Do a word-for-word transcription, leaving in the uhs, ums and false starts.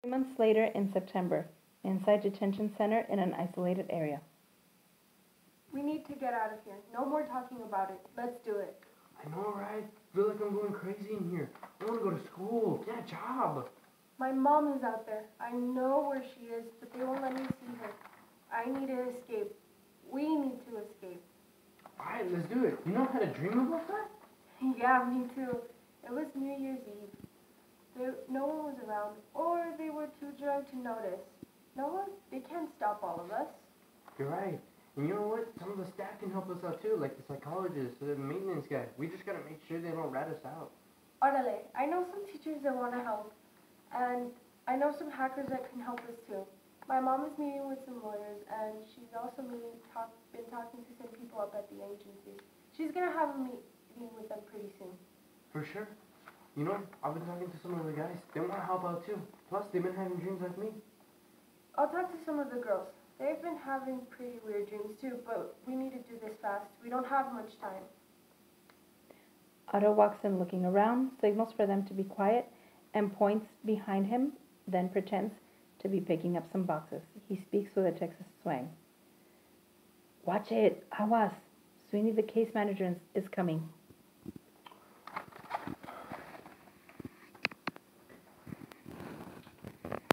Three months later, in September, inside detention center in an isolated area. We need to get out of here. No more talking about it. Let's do it. I know, right? I feel like I'm going crazy in here. I want to go to school, get a job. My mom is out there. I know where she is, but they won't let me see her. I need to escape. We need to escape. Alright, let's do it. You know how to dream about that? Yeah, me too. It was New Year's Eve. There, no one was around, or they were too drunk to notice. No one, they can't stop all of us. You're right. And you know what? Some of the staff can help us out too, like the psychologist or the maintenance guy. We just gotta make sure they don't rat us out. Orale, I know some teachers that want to help, and I know some hackers that can help us too. My mom is meeting with some lawyers, and she's also meeting, talk, been talking to some people up at the agency. She's gonna have a meeting with them pretty soon. For sure. You know, I've been talking to some of the guys. They want to help out too. Plus, they've been having dreams like me. I'll talk to some of the girls. They've been having pretty weird dreams too, but we need to do this fast. We don't have much time. Otto walks in looking around, signals for them to be quiet, and points behind him, then pretends to be picking up some boxes. He speaks with a Texas twang. Watch it, aguas. Sweeney, the case manager, is coming.